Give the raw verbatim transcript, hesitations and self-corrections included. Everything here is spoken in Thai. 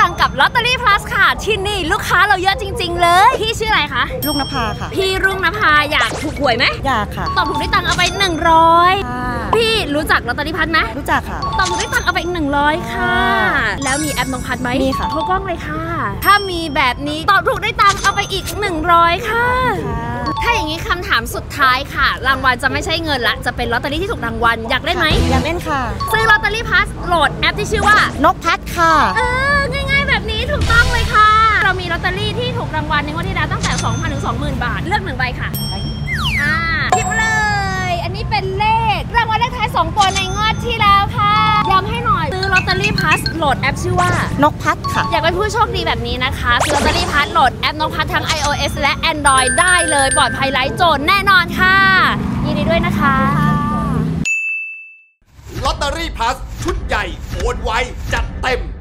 ตังค์กับลอตเตอรี่พลัสค่ะที่นี่ลูกค้าเราเยอะจริงๆเลยพี่ชื่ออะไรคะรุ่งนภาค่ะพี่รุ่งนภาอยากถูกหวยไหมอยากค่ะตอบถูกได้ตังค์เอาไปหนึ่งร้อยพี่รู้จักลอตเตอรี่พัดไหมรู้จักค่ะตอบถูกได้ตังค์เอาไปอีกหนึ่งร้อยค่ะแล้วมีแอปน้องพัดไหมมีค่ะโทรกล้องเลยค่ะถ้ามีแบบนี้ตอบถูกได้ตังค์เอาไปอีกหนึ่งร้อยค่ะถ้าอย่างนี้คำถามสุดท้ายค่ะรางวัลจะไม่ใช่เงินละจะเป็นลอตเตอรี่ที่ถูกรางวัลอยากได้ไหมอยากเล่นค่ะซื้อลอตเตอรี่พัสโหลดแอปที่ชื่อว่านกพัดค่ะเออง่ายๆแบบนี้ถูกต้องเลยค่ะเรามีลอตเตอรี่ที่ถูกรางวัลในงวดที่แล้วตั้งแต่ สองพัน ถึง สองหมื่น บาทเลือกหนึ่งใบค่ะอ่าหยิบเลยอันนี้เป็นเลขรางวัลเลขท้ายสองตัวในงวดที่แล้วค่ะย้ำให้หน่อยซื้อลอตเตอรี่พัสโหลดแอปชื่อว่านกพัดค่ะอยากเป็นผู้โชคดีแบบนี้นะคะซื้อลอตเตอรี่พัสโหลดแอปนกพัดทั้ง ไอ โอ เอส และ Android ได้เลยปลอดภัยไร้โจรแน่นอนค่ะยินดีด้วยนะคะลอตเตอรี่พลัสชุดใหญ่โอนไวจัดเต็ม